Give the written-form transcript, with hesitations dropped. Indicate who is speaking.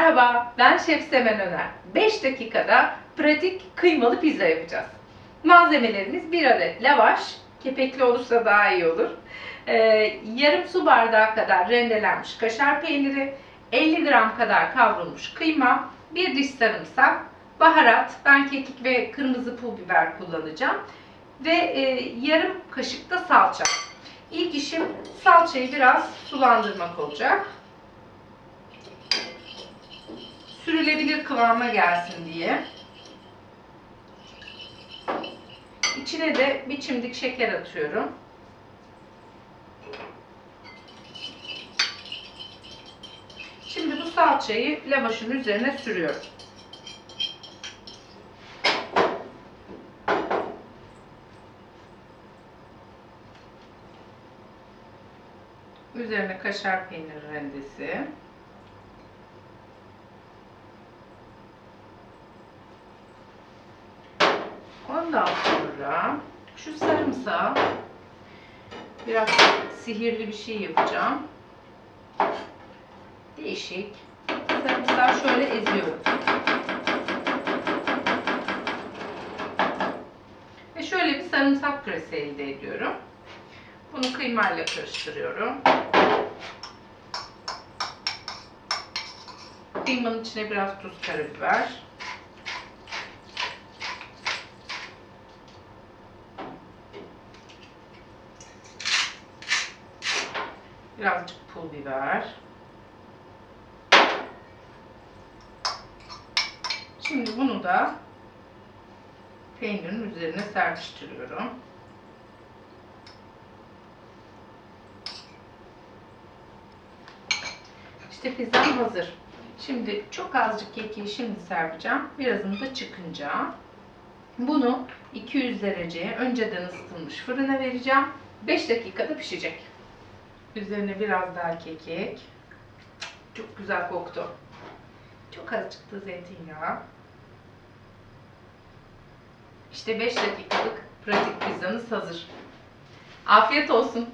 Speaker 1: Merhaba, ben Şef Semen Öner. 5 dakikada pratik kıymalı pizza yapacağız. Malzemelerimiz 1 adet lavaş, kepekli olursa daha iyi olur. Yarım su bardağı kadar rendelenmiş kaşar peyniri, 50 gram kadar kavrulmuş kıyma, 1 diş sarımsak, baharat, ben kekik ve kırmızı pul biber kullanacağım ve yarım kaşık da salça. İlk işim salçayı biraz sulandırmak olacak. Sürülebilir kıvama gelsin diye. İçine de bir çimdik şeker atıyorum. Şimdi bu salçayı lavaşın üzerine sürüyorum. Üzerine kaşar peyniri rendesi. Ondan sonra şu sarımsağı biraz sihirli bir şey yapacağım. Değişik. Sarımsağı şöyle eziyorum. Ve şöyle bir sarımsak püresi elde ediyorum. Bunu kıymayla karıştırıyorum. Kıymanın içine biraz tuz, karabiber. Birazcık pul biber. Şimdi bunu da peynirin üzerine serpiştiriyorum. İşte pizzam hazır. Şimdi çok azıcık kekiği şimdi serpeceğim. Birazını da çıkınca. Bunu 200 dereceye önceden ısıtılmış fırına vereceğim. 5 dakikada pişecek. Üzerine biraz daha kekik. Çok güzel koktu. Çok azıcık da zeytinyağı. İşte 5 dakikalık pratik pizzanız hazır. Afiyet olsun.